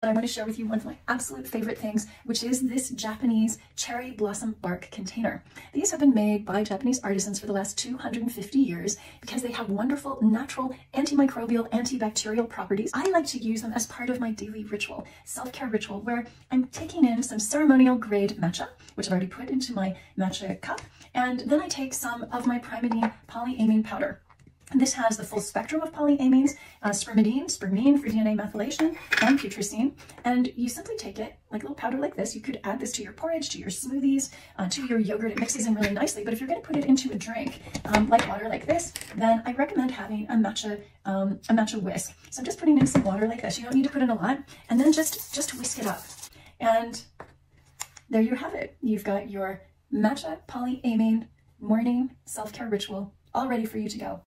I want to share with you one of my absolute favorite things, which is this Japanese cherry blossom bark container. These have been made by Japanese artisans for the last 250 years because they have wonderful natural antimicrobial, antibacterial properties. I like to use them as part of my daily ritual, self-care ritual, where I'm taking in some ceremonial grade matcha, which I've already put into my matcha cup, and then I take some of my Primeadine polyamine powder. And this has the full spectrum of polyamines, spermidine, spermine for DNA methylation, and putrescine. And you simply take it like a little powder like this. You could add this to your porridge, to your smoothies, to your yogurt. It mixes in really nicely. But if you're going to put it into a drink, like water like this, then I recommend having a matcha whisk. So I'm just putting in some water like this. You don't need to put in a lot. And then just whisk it up. And there you have it. You've got your matcha polyamine morning self-care ritual all ready for you to go.